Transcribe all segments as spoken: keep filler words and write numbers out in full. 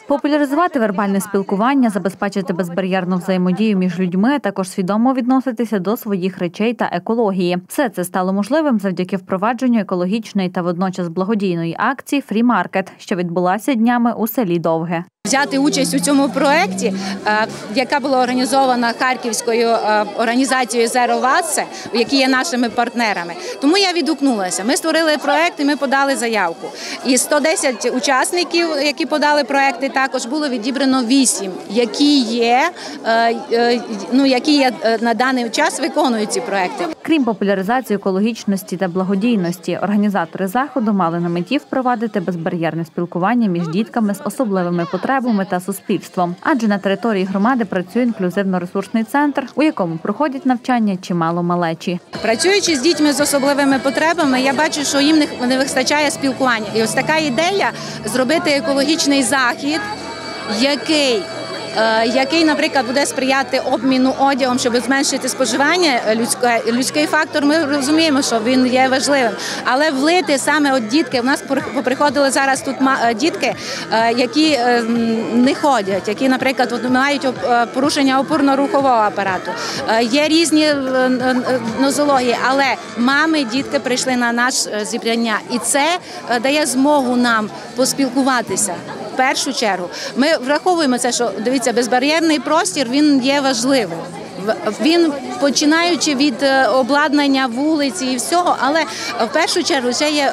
Популяризувати вербальне спілкування, забезпечити безбар'єрну взаємодію між людьми, а також свідомо відноситися до своїх речей та екології. Все це стало можливим завдяки впровадженню екологічної та водночас благодійної акції «Фрі-маркет», що відбулася днями у селі Довге. Взяти участь у цьому проєкті, яка була організована харківською організацією «Zero Waste», які є нашими партнерами. Тому я відгукнулася. Ми створили проєкт і ми подали заявку. І сто десять учасників, які подали проєкти, також було відібрано вісім, які є, ну, які є на даний час виконують ці проєкти. Крім популяризації екологічності та благодійності, організатори заходу мали на меті впровадити безбар'єрне спілкування між дітками з особливими потребами та суспільством. Адже на території громади працює інклюзивно-ресурсний центр, у якому проходять навчання чимало малечі. Працюючи з дітьми з особливими потребами, я бачу, що їм не вистачає спілкування. І ось така ідея – зробити екологічний захід, який який, наприклад, буде сприяти обміну одягом, щоб зменшити споживання людського. Людський фактор, ми розуміємо, що він є важливим. Але влити саме от дітки, в нас поприходили зараз тут дітки, які не ходять, які, наприклад, мають порушення опорно-рухового апарату. Є різні нозології, але мами, дітки прийшли на наше зібрання. І це дає змогу нам поспілкуватися. В першу чергу ми враховуємо це, що, дивіться, безбар'єрний простір, він є важливим. Він, починаючи від обладнання вулиці і всього, але в першу чергу це є,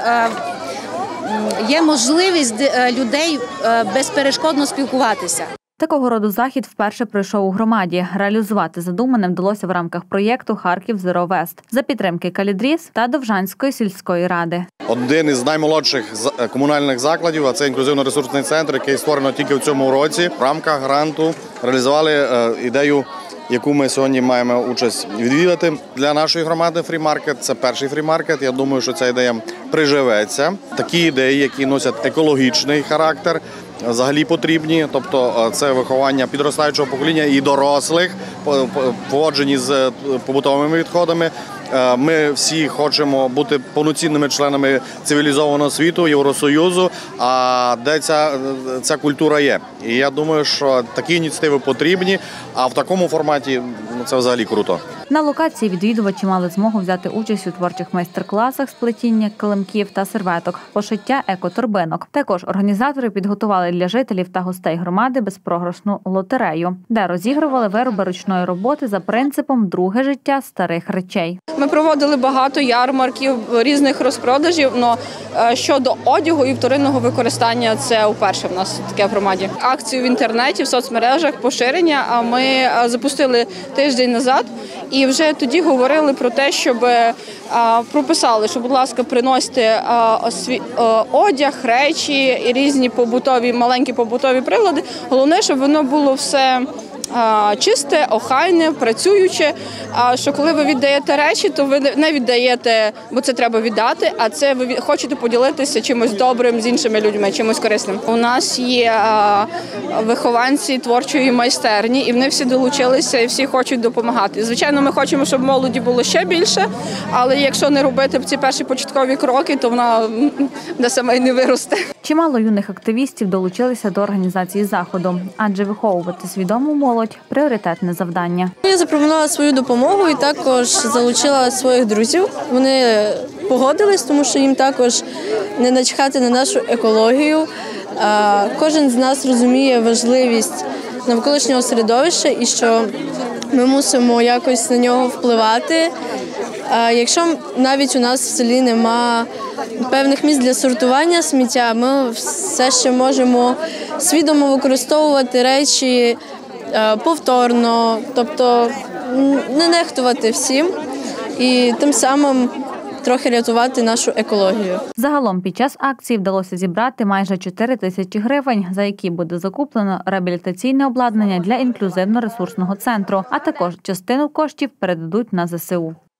є можливість людей безперешкодно спілкуватися. Такого роду захід вперше пройшов у громаді. Реалізувати задумане вдалося в рамках проєкту «Харків Zero Waste» за підтримки Калідріс та Довжанської сільської ради. Один із наймолодших комунальних закладів, а це інклюзивно-ресурсний центр, який створено тільки в цьому році. В рамках гранту реалізували ідею, яку ми сьогодні маємо участь відвідати. Для нашої громади «Фрі-маркет» – це перший фрі-маркет. Я думаю, що ця ідея приживеться. Такі ідеї, які носять екологічний характер, взагалі потрібні, тобто це виховання підростаючого покоління і дорослих, поводжені з побутовими відходами. Ми всі хочемо бути повноцінними членами цивілізованого світу, Євросоюзу, а де ця, ця культура є. І я думаю, що такі ініціативи потрібні, а в такому форматі це взагалі круто. На локації відвідувачі мали змогу взяти участь у творчих майстер-класах з плетіння килимків та серветок, пошиття екоторбинок. Також організатори підготували для жителів та гостей громади безпрограшну лотерею, де розігрували вироби ручної роботи за принципом «друге життя старих речей». Ми проводили багато ярмарків, різних розпродажів, але щодо одягу і вторинного використання це вперше в нас таке в громаді. Акцію в інтернеті, в соцмережах, поширення, а ми запустили тиждень назад. І вже тоді говорили про те, щоб прописали, що, будь ласка, приносите одяг, речі і різні побутові, маленькі побутові прилади. Головне, щоб воно було все чисте, охайне, працююче, а що коли ви віддаєте речі, то ви не віддаєте, бо це треба віддати, а це ви хочете поділитися чимось добрим з іншими людьми, чимось корисним. У нас є вихованці творчої майстерні, і вони всі долучилися, і всі хочуть допомагати. Звичайно, ми хочемо, щоб молоді було ще більше, але якщо не робити ці перші початкові кроки, то вона де сама й не виросте. Чимало юних активістів долучилися до організації заходу, адже виховувати свідому молодь – пріоритетне завдання. Я запропонувала свою допомогу і також залучила своїх друзів. Вони погодились, тому що їм також не начхати на нашу екологію. Кожен з нас розуміє важливість навколишнього середовища і що ми мусимо якось на нього впливати. Якщо навіть у нас в селі нема певних місць для сортування сміття, ми все ще можемо свідомо використовувати речі повторно, тобто не нехтувати всім і тим самим трохи рятувати нашу екологію. Загалом під час акції вдалося зібрати майже чотири тисячі гривень, за які буде закуплено реабілітаційне обладнання для інклюзивно-ресурсного центру, а також частину коштів передадуть на зе се у.